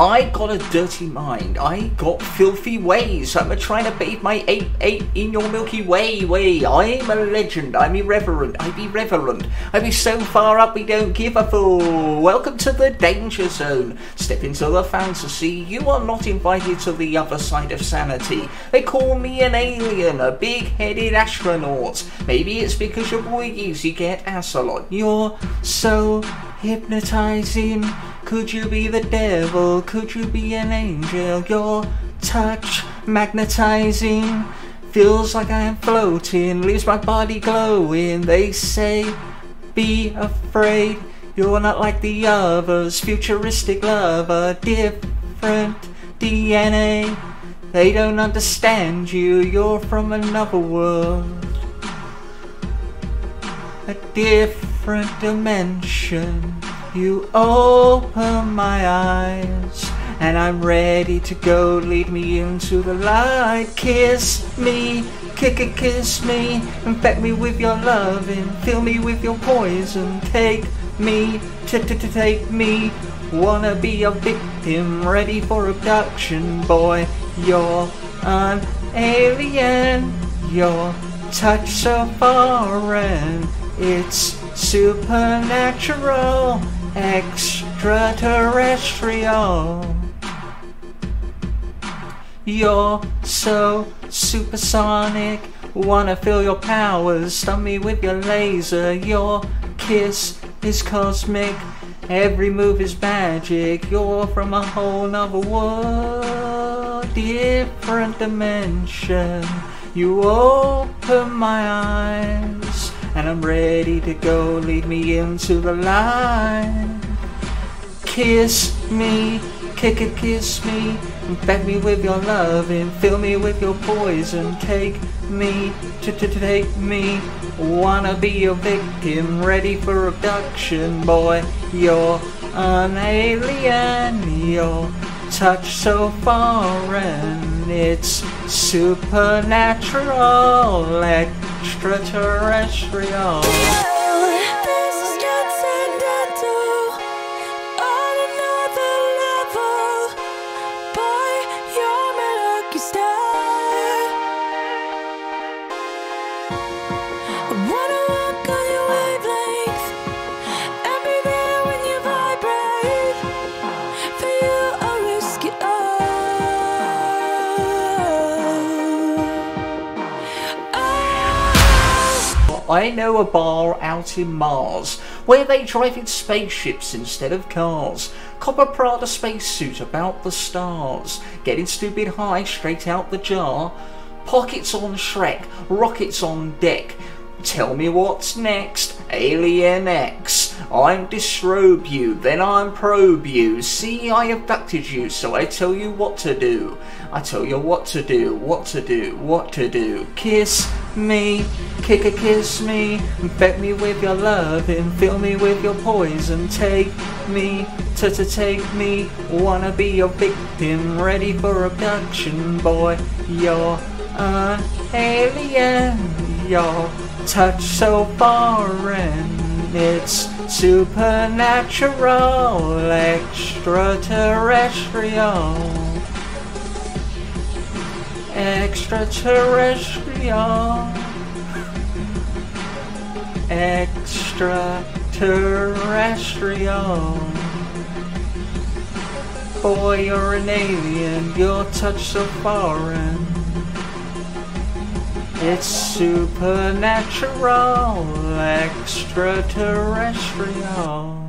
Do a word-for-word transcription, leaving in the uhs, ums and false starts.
I got a dirty mind, I got filthy ways, I'm trying to bathe my ape ape in your Milky Way way. I'm a legend, I'm irreverent, I'm irreverent, I be so far up we don't give a fool. Welcome to the danger zone, step into the fantasy, you are not invited to the other side of sanity. They call me an alien, a big-headed astronaut, maybe it's because your boy gives you get ass a lot. You're so hypnotizing, could you be the devil, could you be an angel? Your touch magnetizing, feels like I am floating, leaves my body glowing. They say be afraid, you're not like the others, futuristic lover, different D N A. They don't understand you, you're from another world, a different dimension. You open my eyes, and I'm ready to go. Lead me into the light. Kiss me, kick a kiss me, infect me with your loving, fill me with your poison. Take me, t t t take me. Wanna be a victim, ready for abduction, boy. You're an alien. Your touch so foreign, it's supernatural, extraterrestrial. You're so supersonic, wanna feel your powers, stun me with your laser. Your kiss is cosmic, every move is magic. You're from a whole nother world, different dimension. You open my eyes, and I'm ready to go. Lead me into the light. Kiss me, kick it, kiss me, infect me with your loving, fill me with your poison. Take me, to to take me. Wanna be a victim, ready for abduction, boy. You're an alien. Your touch so foreign, it's supernatural, extraterrestrial. This is transcendental, on another level, boy, you're my lucky star. I wanna walk on your wavelength, and be there when you vibrate. For you I'll risk it all. I know a bar out in Mars where they drive in spaceships instead of cars. Copper Prada spacesuit about the stars, getting stupid high straight out the jar. Pockets on Shrek, rockets on deck. Tell me what's next, Alien X. I'm disrobe you, then I'm probe you. See, I abducted you, so I tell you what to do. I tell you what to do, what to do, what to do. Kiss me, kick a kiss me, infect me with your loving, fill me with your poison. Take me, to to take me, wanna be your victim, ready for abduction, boy. You're an alien. Your touch so foreign, it's supernatural, extraterrestrial, extraterrestrial, extraterrestrial. Boy, you're an alien, your touch so foreign, it's supernatural, extraterrestrial.